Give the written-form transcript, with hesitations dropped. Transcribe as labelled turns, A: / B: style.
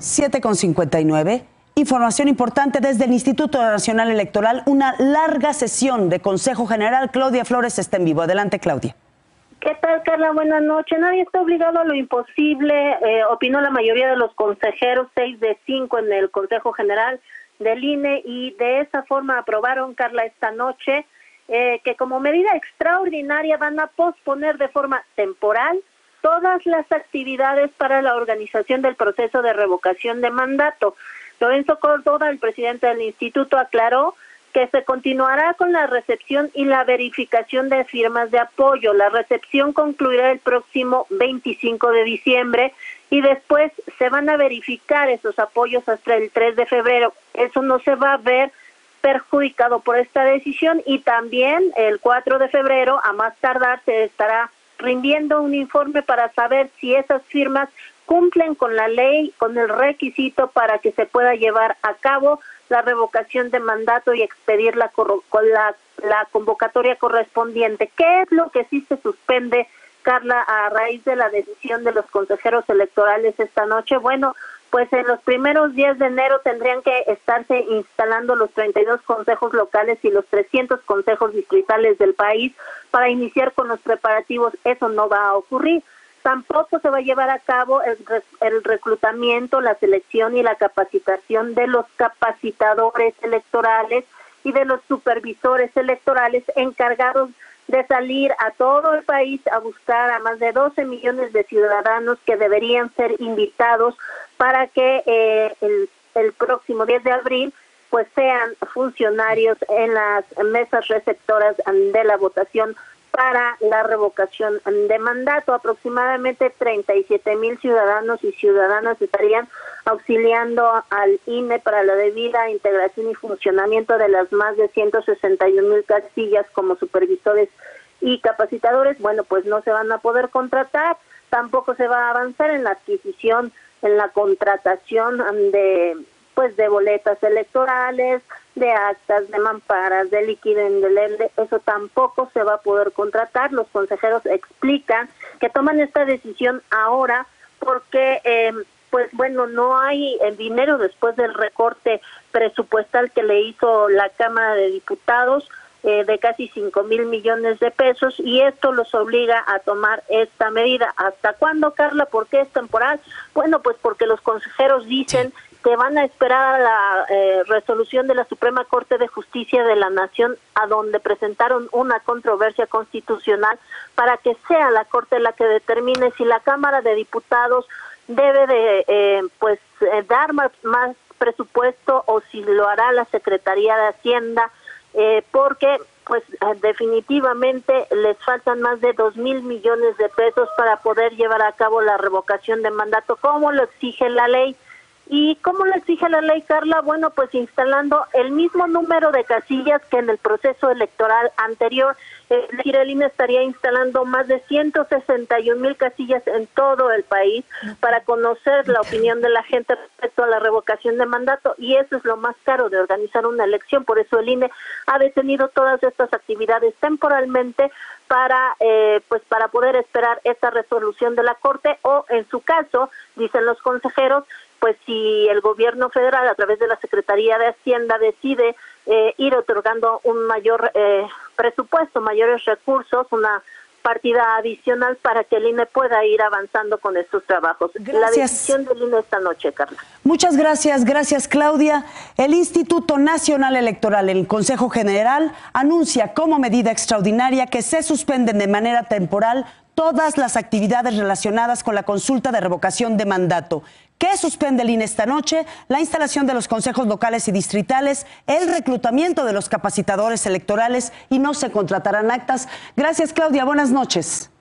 A: 7:59. Información importante desde el Instituto Nacional Electoral. Una larga sesión de Consejo General. Claudia Flores está en vivo. Adelante, Claudia.
B: ¿Qué tal, Carla? Buenas noches. Nadie está obligado a lo imposible, opinó la mayoría de los consejeros, 6 de 5 en el Consejo General del INE, y de esa forma aprobaron, Carla, esta noche que como medida extraordinaria van a posponer de forma temporal todas las actividades para la organización del proceso de revocación de mandato. Lorenzo Córdoba, el presidente del instituto, aclaró que se continuará con la recepción y la verificación de firmas de apoyo. La recepción concluirá el próximo 25 de diciembre y después se van a verificar esos apoyos hasta el 3 de febrero. Eso no se va a ver perjudicado por esta decisión, y también el 4 de febrero, a más tardar, se estará rindiendo un informe para saber si esas firmas cumplen con la ley, con el requisito para que se pueda llevar a cabo la revocación de mandato y expedir la convocatoria correspondiente. ¿Qué es lo que sí se suspende, Carla, a raíz de la decisión de los consejeros electorales esta noche? Bueno, pues en los primeros días de enero tendrían que estarse instalando los 32 consejos locales y los 300 consejos distritales del país para iniciar con los preparativos. Eso no va a ocurrir. Tampoco se va a llevar a cabo el reclutamiento, la selección y la capacitación de los capacitadores electorales y de los supervisores electorales encargados de salir a todo el país a buscar a más de 12 millones de ciudadanos que deberían ser invitados para que el próximo 10 de abril pues sean funcionarios en las mesas receptoras de la votación para la revocación de mandato. Aproximadamente 37,000 ciudadanos y ciudadanas estarían auxiliando al INE para la debida integración y funcionamiento de las más de 161,000 casillas como supervisores y capacitadores. Bueno, pues no se van a poder contratar, tampoco se va a avanzar en la adquisición, en la contratación de boletas electorales, de actas, de mamparas, de líquido indeleble. Eso tampoco se va a poder contratar. Los consejeros explican que toman esta decisión ahora porque no hay el dinero después del recorte presupuestal que le hizo la Cámara de Diputados de casi 5,000 millones de pesos, y esto los obliga a tomar esta medida. ¿Hasta cuándo, Carla? ¿Por qué es temporal? Bueno, pues porque los consejeros dicen que van a esperar a la resolución de la Suprema Corte de Justicia de la Nación, a donde presentaron una controversia constitucional, para que sea la Corte la que determine si la Cámara de Diputados debe de dar más presupuesto o si lo hará la Secretaría de Hacienda, porque definitivamente les faltan más de 2,000 millones de pesos para poder llevar a cabo la revocación de mandato, como lo exige la ley. ¿Y cómo lo exige la ley, Carla? Bueno, pues instalando el mismo número de casillas que en el proceso electoral anterior. Es decir, el INE estaría instalando más de 161,000 casillas en todo el país para conocer la opinión de la gente respecto a la revocación de mandato, y eso es lo más caro de organizar una elección. Por eso el INE ha detenido todas estas actividades temporalmente para poder esperar esta resolución de la Corte, o en su caso, dicen los consejeros, pues si el gobierno federal a través de la Secretaría de Hacienda decide ir otorgando un mayor presupuesto, mayores recursos, una partida adicional para que el INE pueda ir avanzando con estos trabajos.
A: Gracias.
B: La decisión del INE esta noche, Carla.
A: Muchas gracias, Claudia. El Instituto Nacional Electoral, el Consejo General, anuncia como medida extraordinaria que se suspenden de manera temporal todas las actividades relacionadas con la consulta de revocación de mandato. ¿Qué suspende el INE esta noche? La instalación de los consejos locales y distritales, el reclutamiento de los capacitadores electorales, y no se contratarán actas. Gracias, Claudia. Buenas noches.